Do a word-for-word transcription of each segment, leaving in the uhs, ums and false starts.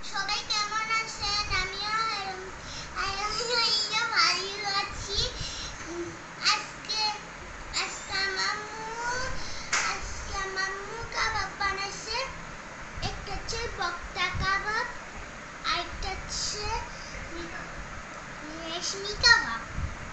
সবাই কেমন আছেন? আমিও আমিও ভালো আছি। আজকে আজকে মাম্মু আজকে মাম্মু কাবাব বানাইছে। একটা হচ্ছে বক্তা কাবাব, আরেকটা হচ্ছে রেশমি কাবাব।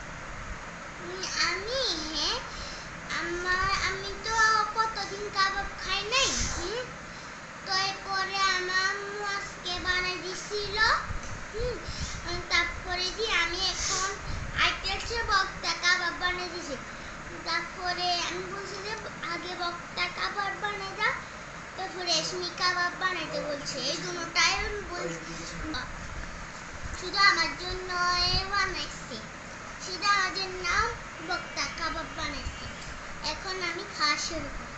আমি হ্যাঁ আমার আমি তো কতদিন কাবাব খাই নাই। হুম তারপরে আমার আম্মু আজকে বানাই দিছিল। হুম তারপরে দি আমি এখন আইটেছে বক্তা কাবাব বানাই দিছি। তারপরে আমি বলছি যে আগে বক্তা কাবাব বানাই দাও, তারপরে রেশমি কাবাব বানাইতে বলছে। এই দুটোটাই আমি বলছি শুধু আমার জন্য বানাইছে, শুধু আমার জন্য বক্তা কাবাব বানাইছে। এখন আমি খাওয়া শুরু করি।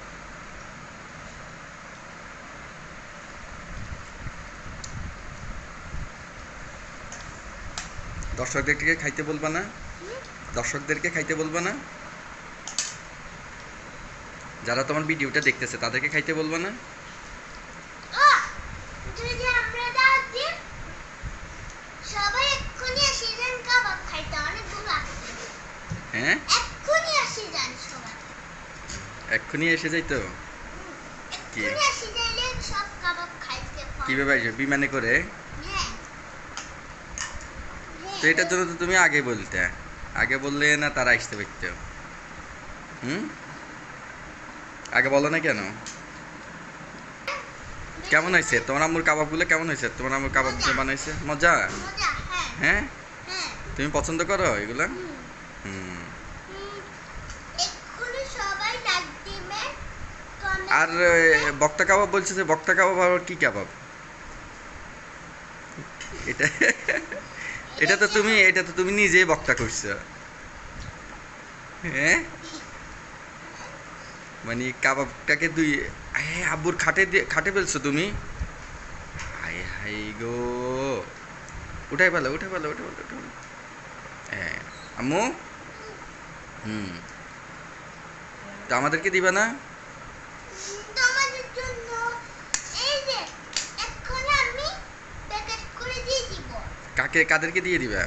দর্শকদেরকে খাইতে বলবা না? দর্শকদেরকে খাইতে বলবা না? যারা তোমার ভিডিওটা দেখতেছে তাদেরকে খাইতে বলবা না? যদি আমরা দাও দিই সবাই এক্ষুনি এসে যান কাবাব খাইতে, অনেক দূর আসছে। হ্যাঁ এক্ষুনি এসে যান সবাই। এক্ষুনি এসে যাইতো? এক্ষুনি এসে যাইলে সব কাবাব খাইতে পারবে। কিভাবে আসবে? বিমানে করে? হ্যাঁ তো এটার জন্য তো তুমি আগে বলতে, আগে বললে না তারা আসতে পারতো। হুম আগে বলো না কেন? কেমন হয়েছে তোমার আম্মুর কাবাবগুলো? কেমন হয়েছে তোমার আম্মুর কাবাব যে বানাইছে? মজা? মজা হ্যাঁ। হ্যাঁ হ্যাঁ তুমি পছন্দ করো এগুলা? হুম এক্ষুনি সবাই লাইক দিবেন। আর বক্তা কাবাব বলছে যে বক্তা কাবাব আবার কি কাবাব? এটা এটা তো তুমি এটা তো তুমি নিজেই বক্তা করছো। হ্যাঁ মানে কাবাবটাকে দুই হ্যাঁ আব্বুর খাটে দিয়ে খাটে ফেলছো তুমি? হাই হাই গো, উঠাই পেলো উঠে পেলো উঠে পেলো উঠে পেলো। হ্যাঁ আম্মু হুম তো আমাদেরকে দিবা না? তোমাদের জন্য এই যে এখন আমি প্যাকেট করে দিয়ে দিব। কাকে কাদেরকে দিয়ে দিবা?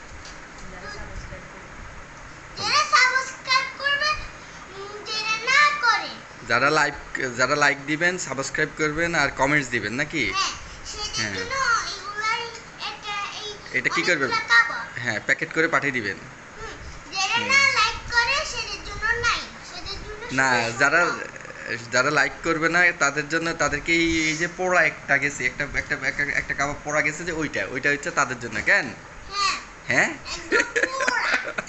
যারা সাবস্ক্রাইব করবে, যারা না করে যারা লাইক যারা লাইক দিবেন, সাবস্ক্রাইব করবেন আর কমেন্টস দিবেন নাকি? হ্যাঁ সেটার জন্য এগুলাই এটা এই এটা কি করবে? হ্যাঁ প্যাকেট করে পাঠিয়ে দিবেন। যারা না লাইক করে সেদের জন্য নাই, সেদের জন্য না যারা যারা লাইক করবে না তাদের জন্য তাদেরকে এই যে পোড়া একটা গেছে একটা একটা একটা- একটা কাবাব পোড়া গেছে যে ওইটা ওইটা হচ্ছে তাদের জন্য। কেন? হ্যাঁ হ্যাঁ একদম পুরা।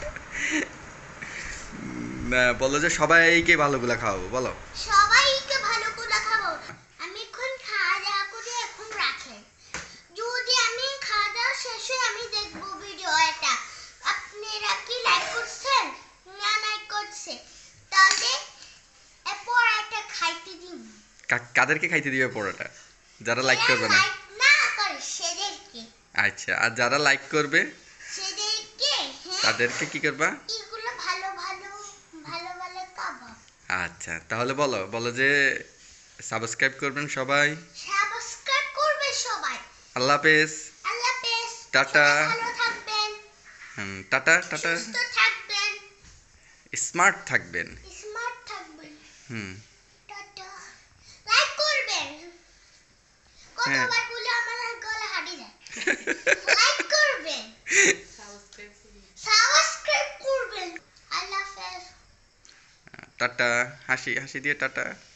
না বলো যে সবাইকে ভালোগুলা খাওয়াবো বলো। সবাইকে ভালো করে খাবো। আমি এখন খাওয়া দাওয়া করে এখন রাখেন। যদি আমি খাওয়া দাওয়া শেষে আমি দেখবো ভিডিও এটা, আপনারা কি লাইক করছেন না লাইক করছে, তাহলে এরপর একটা খাইতে দিন। কা- কাদেরকে খাইতে দিবে পোড়াটা? যারা লাইক করবে না? লাইক না করে সেদেরকে, আচ্ছা আর যারা লাইক করবে সেদেরকে হ্যাঁ তাদেরকে কি করবা? এগুলো ভালো ভালো ভালো ভালো কাবাব। আচ্ছা তাহলে বলো বলো যে সাবস্ক্রাইব করবেন সবাই। সাবস্ক্রাইব করবে সবাই। আল্লাহ হাফেজ। আল্লাহ হাফেজ। টাটা। সবাই ভালো থাকবেন, হুম টাটা টাটা। সুস্থ থাকবেন, স্মার্ট থাকবেন। স্মার্ট থাকবেন। হুম টাটা। লাইক করবেন। হ্যাঁ। কতবার বলে আমার গলা হাঁটি যায়। লাইক করবেন, সাবস্ক্রাইব করবেন। আল্লাহ হাফেজ। টাটা। হাসি হাসি দিয়ে টাটা।